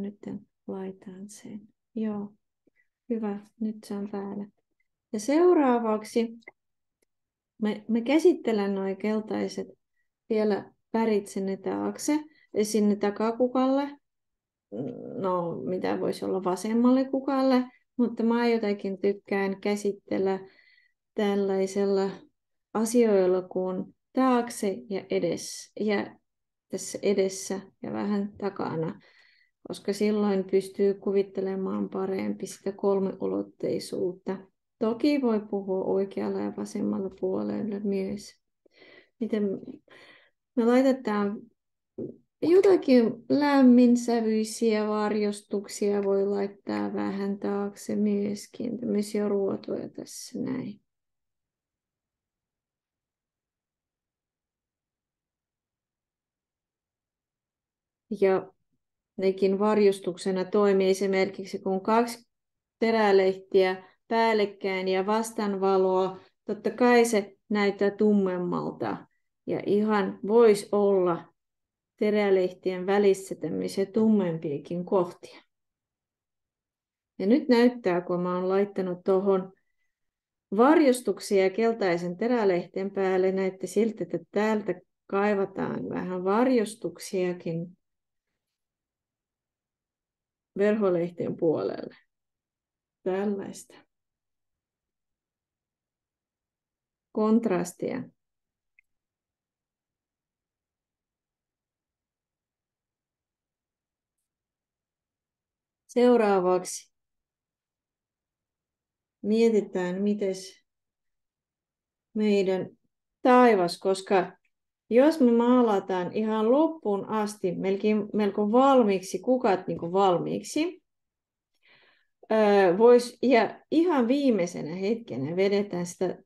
nyt laitan sen. Joo, hyvä. Nyt se on päällä. Ja seuraavaksi me käsittelen nuo keltaiset vielä värit sinne taakse ja sinne takakukalle. No, mitä voisi olla vasemmalle kukalle, mutta mä jotenkin tykkään käsitellä tällaisella asioilla kuin taakse ja edessä, ja tässä edessä ja vähän takana, koska silloin pystyy kuvittelemaan parempi sitä kolmiulotteisuutta. Toki voi puhua oikealla ja vasemmalla puolella myös. Miten me laitetaan jotakin lämminsävyisiä varjostuksia voi laittaa vähän taakse myöskin. Tämmöisiä ruotoja tässä näin. Ja nekin varjostuksena toimii esimerkiksi, kun 2 terälehtiä päällekkäin ja vastanvaloa, totta kai se näyttää tummemmalta. Ja ihan voisi olla terälehtien välissä tämmöisiä tummempiakin kohtia. Ja nyt näyttää, kun mä oon laittanut tuohon varjostuksia keltaisen terälehten päälle, näytti siltä, että täältä kaivataan vähän varjostuksiakin verholehtien puolelle. Tällaista kontrastia. Seuraavaksi mietitään, miten meidän taivas, koska jos me maalataan ihan loppuun asti, melko valmiiksi, kukat niin kuin valmiiksi, ja ihan viimeisenä hetkenä vedetään sitä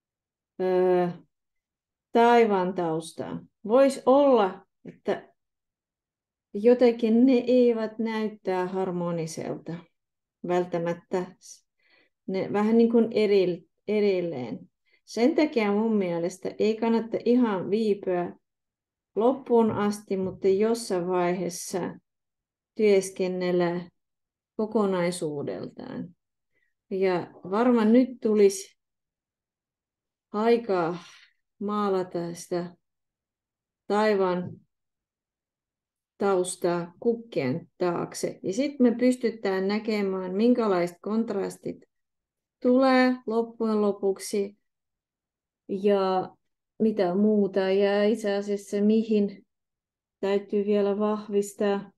taivaan taustaa. Voisi olla, että jotenkin ne eivät näyttää harmoniselta välttämättä. Ne vähän niin kuin erilleen. Sen takia mun mielestä ei kannata ihan viipyä loppuun asti, mutta jossain vaiheessa työskennellä kokonaisuudeltaan. Ja varmaan nyt tulisi aikaa maalata sitä taivaan taustaa kukkien taakse. Ja sitten me pystytään näkemään, minkälaiset kontrastit tulee loppujen lopuksi ja mitä muuta. Ja itse asiassa mihin täytyy vielä vahvistaa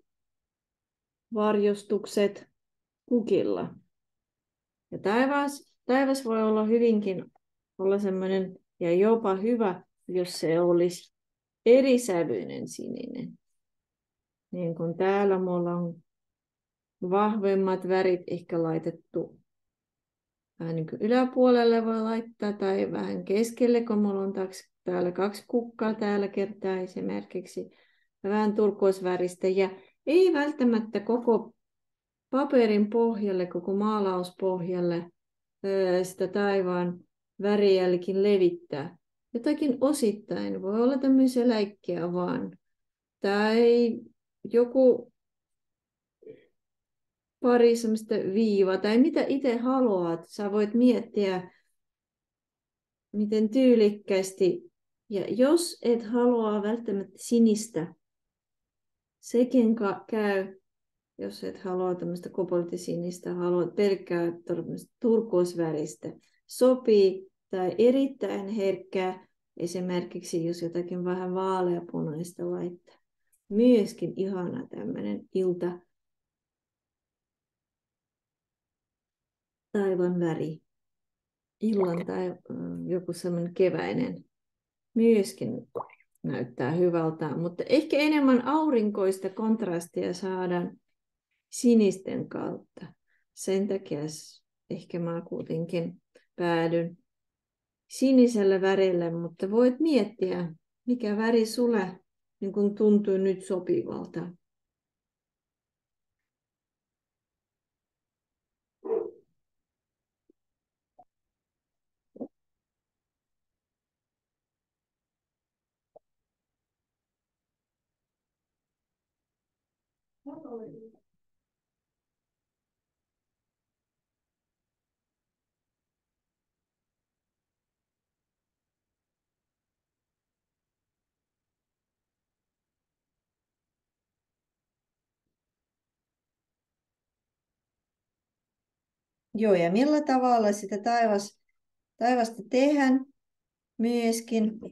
varjostukset kukilla. Ja taivas voi olla hyvinkin olla semmoinen ja jopa hyvä, jos se olisi erisävyinen sininen. Niin kuin täällä mulla on vahvemmat värit ehkä laitettu vähän niin kuin yläpuolelle voi laittaa tai vähän keskelle, kun mulla on täällä 2 kukkaa tällä kertaa esimerkiksi. Ja vähän turkoisväristä ja ei välttämättä koko paperin pohjalle, koko maalauspohjalle sitä taivaan värijälkin levittää. Jotakin osittain, voi olla tämmöisiä läikkiä vaan. Tai joku pari semmoista viivaa, tai mitä itse haluat. Sä voit miettiä, miten tyylikkästi. Ja jos et halua välttämättä sinistä, sekin käy. Jos et halua tämmöistä kobolttisinistä, haluat pelkkää turkoisväristä, sopii tai erittäin herkkää, esimerkiksi jos jotakin vähän vaaleapunaista laittaa. Myöskin ihana tämmöinen ilta taivaan väri. Illan tai joku semmoinen keväinen. Myöskin näyttää hyvältä, mutta ehkä enemmän aurinkoista kontrastia saadaan sinisten kautta. Sen takia ehkä mä kuitenkin päädyn siniselle värille, mutta voit miettiä, mikä väri sulle niin kun tuntuu nyt sopivalta. Joo, ja millä tavalla sitä taivasta tehdään myöskin.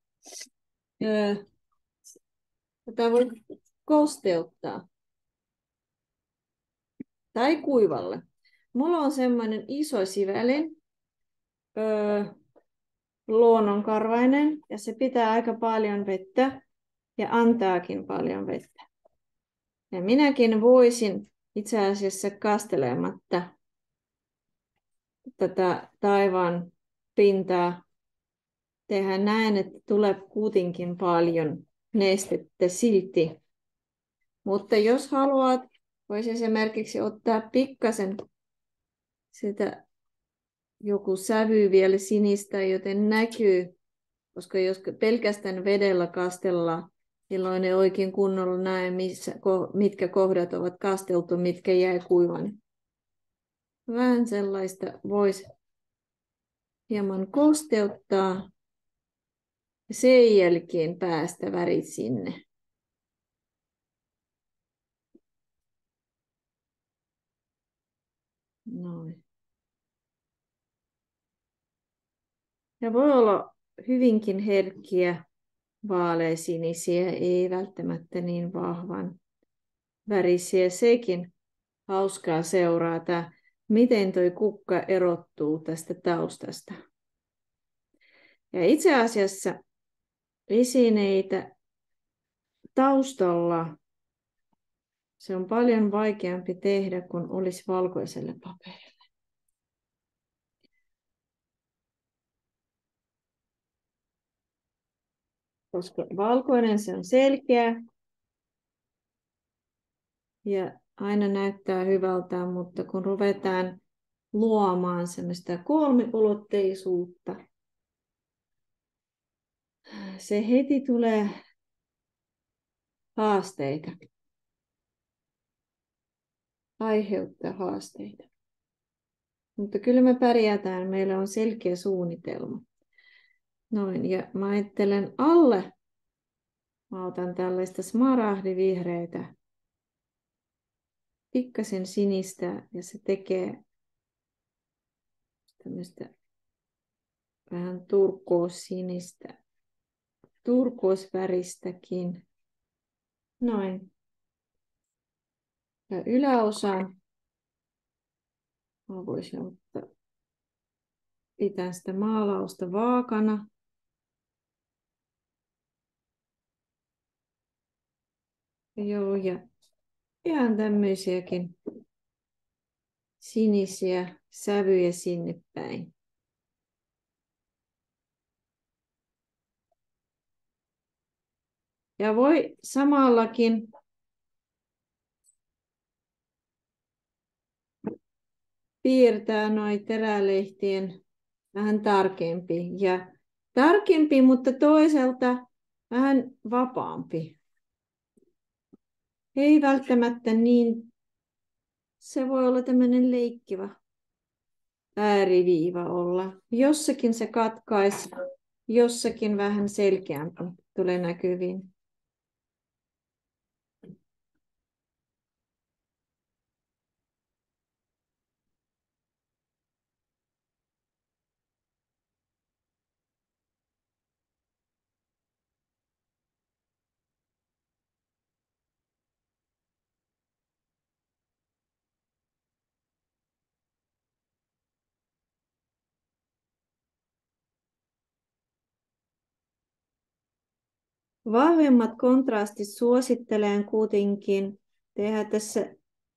Tätä voi kosteuttaa tai kuivalle. Mulla on semmoinen iso sivälin, luonnonkarvainen, ja se pitää aika paljon vettä ja antaakin paljon vettä. Ja minäkin voisin itse asiassa kastelematta tätä taivaan pintaa tehdä näin, että tulee kuitenkin paljon nestettä silti. Mutta jos haluat, voisi esimerkiksi ottaa pikkasen sitä joku sävy vielä sinistä, joten näkyy, koska jos pelkästään vedellä kastellaan, silloin ei oikein kunnolla näe, mitkä kohdat ovat kasteltu, mitkä jäi kuivan. Vähän sellaista voisi hieman kosteuttaa ja sen jälkeen päästä värit sinne. Noin. Ja voi olla hyvinkin herkkiä vaaleasinisiä, ei välttämättä niin vahvan värisiä. Sekin hauskaa seurata, miten tuo kukka erottuu tästä taustasta. Ja itse asiassa esineitä taustalla se on paljon vaikeampi tehdä kuin olisi valkoiselle paperille. Koska valkoinen se on selkeä ja aina näyttää hyvältä, mutta kun ruvetaan luomaan semmoista kolmiulotteisuutta, se heti tulee haasteita. Aiheuttaa haasteita. Mutta kyllä me pärjätään, meillä on selkeä suunnitelma. Noin, ja mä ajattelen alle, mä otan tällaista smaragdivihreitä, pikkasen sinistä, ja se tekee tämmöistä vähän turkoossinistä, turkoosväristäkin. Noin. Ja yläosaan mä voisin ottaa, pitää sitä maalausta vaakana. Joo, ja ihan tämmöisiäkin sinisiä sävyjä sinne päin. Ja voi samallakin piirtää noin terälehtien vähän tarkempi, mutta toisaalta vähän vapaampi. Ei välttämättä niin, se voi olla tämmöinen leikkivä ääriviiva olla. Jossakin se katkaisi, jossakin vähän selkeämpi tulee näkyviin. Vahvemmat kontrastit suosittelen kuitenkin tehdä tässä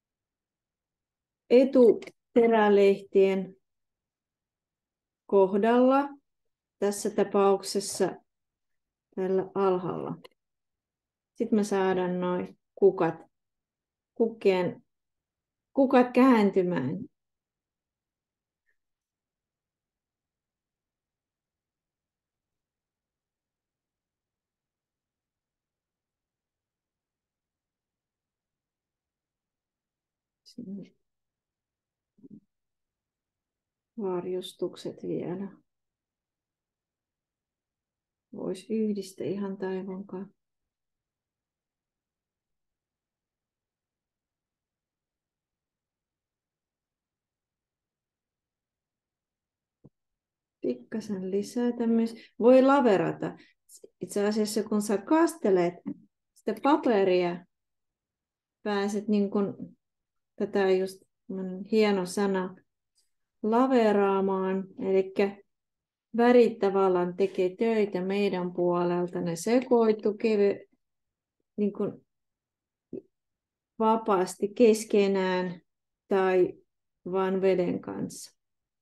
etuterälehtien kohdalla, tässä tapauksessa tällä alhaalla. Sitten me saadaan noin kukat kääntymään. sinne varjostukset vielä. Voisi yhdistää ihan taivaan kanssa. Pikkasen lisää tämmöistä. Voi laverata. Itse asiassa kun sä kastelet sitä paperia, pääset niin kuin, tätä just hieno sana, laveraamaan. Eli värit tavallaan tekee töitä meidän puolelta. Ne sekoittuu niin kuin vapaasti keskenään tai vain veden kanssa.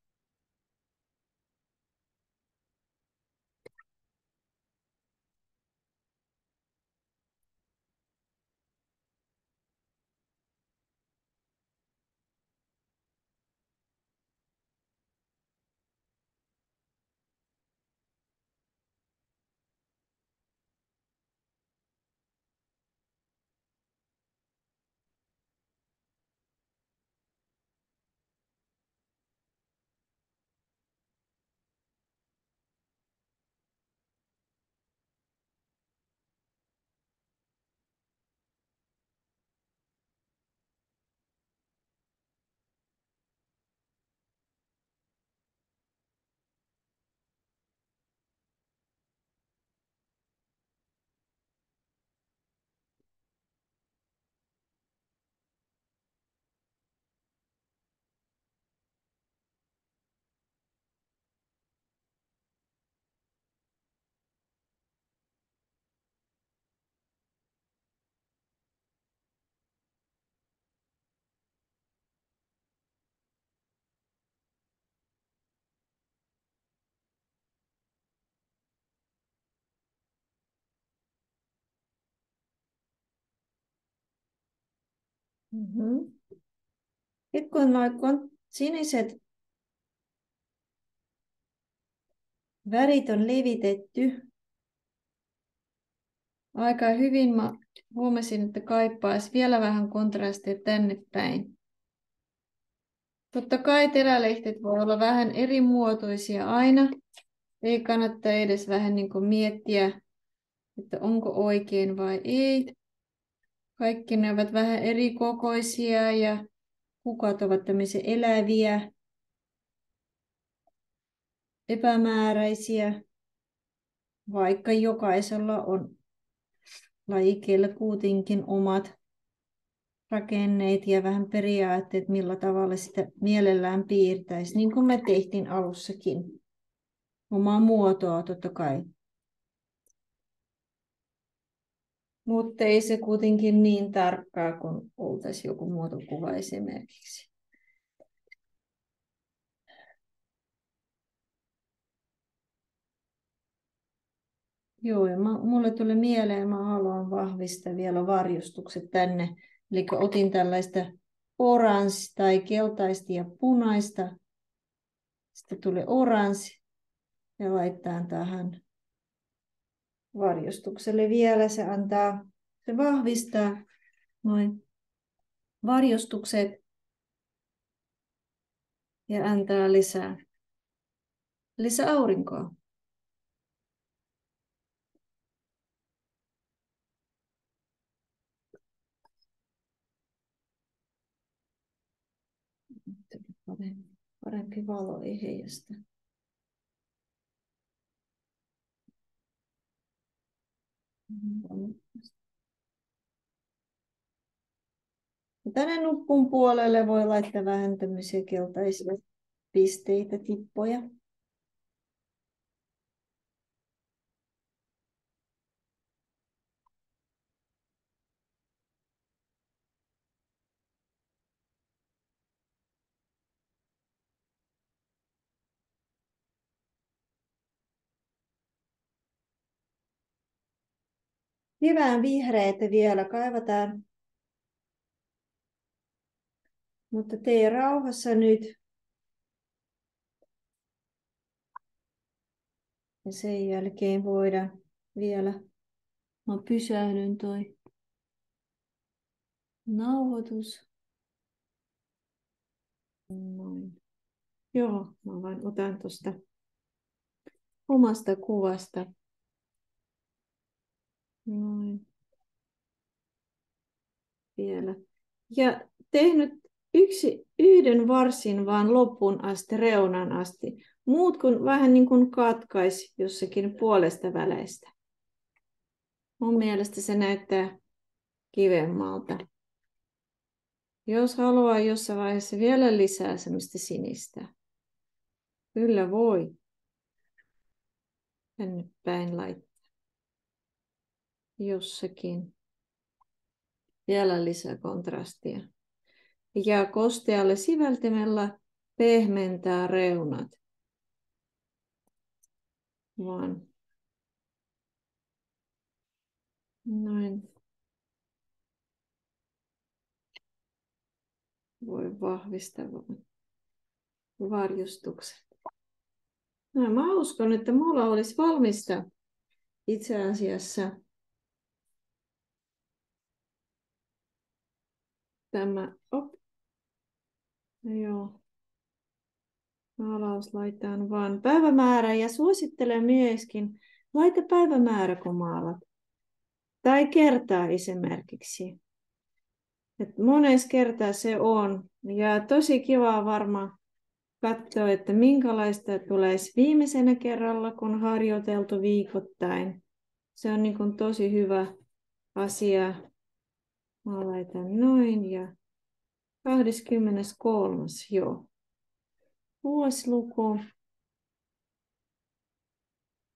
Mm-hmm. Nyt kun siniset värit on levitetty aika hyvin, mä huomasin, että kaipaisi vielä vähän kontrastia tänne päin. Totta kai terälehdet voi olla vähän eri muotoisia aina. Ei kannata edes vähän niin kuin miettiä, että onko oikein vai ei. Kaikki ne ovat vähän eri kokoisia ja kukat ovat tämmöisiä eläviä, epämääräisiä, vaikka jokaisella on lajikkeella kuitenkin omat rakenneet ja vähän periaatteet, millä tavalla sitä mielellään piirtäisi, niin kuin me tehtiin alussakin. Omaa muotoa totta kai. Mutta ei se kuitenkin niin tarkkaa, kun oltaisiin joku muotokuva esimerkiksi. Joo, ja mulle tuli mieleen, mä haluan vahvistaa vielä varjostukset tänne. Eli otin tällaista oranssi tai keltaista ja punaista. Sitten tuli oranssi ja laitetaan tähän varjostukselle vielä. Se vahvistaa noin varjostukset ja antaa lisää aurinkoa. Parempi valo ei heijasta. Tänne nupun puolelle voi laittaa vähän tämmöisiä keltaisia pisteitä, tippoja. Hyvään vihreitä vielä kaivataan. Mutta tee rauhassa nyt. Ja sen jälkeen voidaan vielä, mä pysähdyn toi nauhoitus. Noin. Joo, mä vain otan tuosta omasta kuvasta. Noin. Vielä. Ja tehnyt yhden varsin vaan loppuun asti, reunan asti. Muut kun vähän niin kuin katkaisi jossakin puolesta väleistä. Mun mielestä se näyttää kivemmalta. Jos haluaa jossain vaiheessa vielä lisää semmoista sinistä, kyllä voi tänne päin laittaa jossakin vielä lisää kontrastia. Ja kostealle siveltimellä pehmentää reunat. Vaan noin. Voi vahvistaa varjostukset. No, mä uskon, että mulla olisi valmista itse asiassa tämä. Joo. Maalaus laitetaan vaan päivämäärä ja suosittelen myöskin, laita päivämäärä kun maalat. Tai kertaa esimerkiksi. Et monessa kertaa se on. Ja tosi kiva varmaan katsoa, että minkälaista tulisi viimeisenä kerralla, kun harjoiteltu viikoittain. Se on niin kuin tosi hyvä asia. Mä laitan noin ja 23. Joo. Vuosiluku.